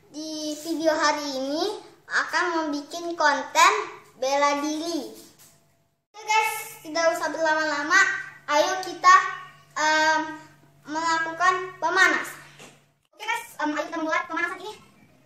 Di video hari ini akan membuat konten bela diri. Oke guys, tidak usah berlama-lama, ayo kita melakukan pemanasan. Oke guys, ayo kita mulai pemanasan ini.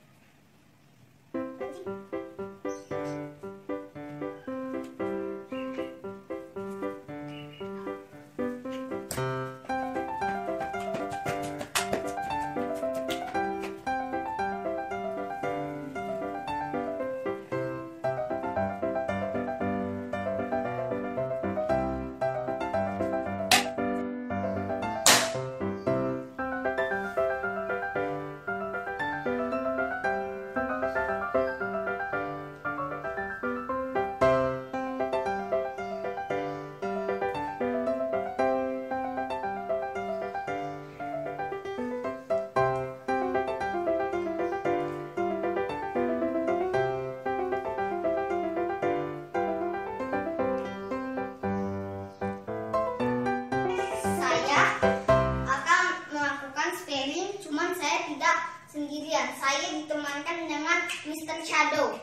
Sendirian, saya ditemankan dengan Mr. Shadow.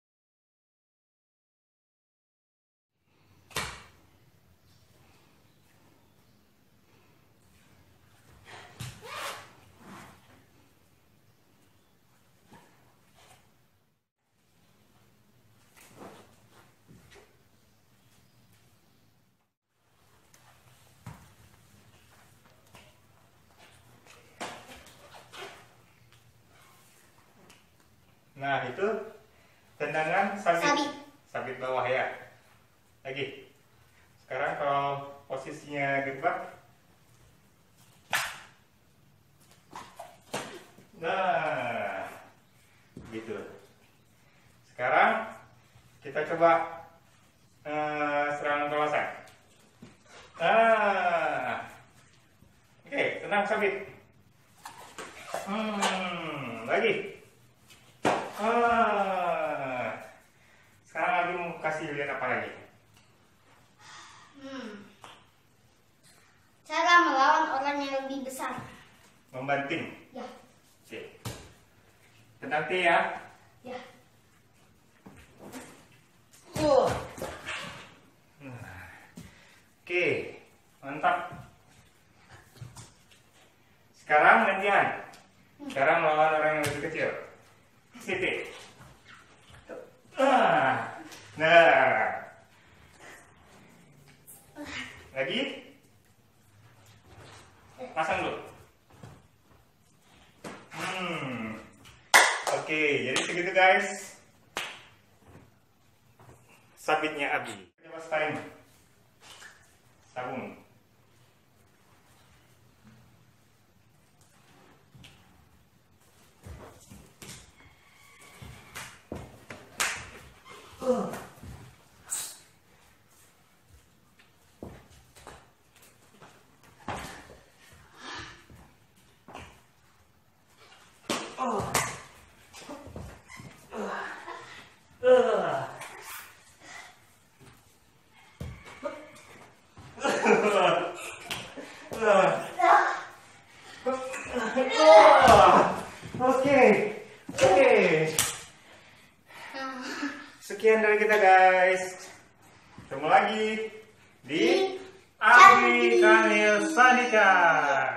Nah, itu tendangan sabit bawah ya. Lagi. Sekarang kalau posisinya gebrak. Nah, gitu. Sekarang kita coba serangan balasan. Nah, oke, tenang sabit. Lagi. Sekarang Alby mau kasih lihat apa lagi? Cara melawan orang yang lebih besar. Membanting? Ya. Oke. Tenang ya. Ya. Oke, mantap. Sekarang gantian. Sekarang melawan orang yang lebih kecil. Sini. Nah. Lagi. Pasang dulu. Oke, jadi segitu guys. Sabitnya Alby. Coba sekarang. Sabun. Oke. Sekian dari kita guys. Ketemu lagi di Alby Kanil Sadika.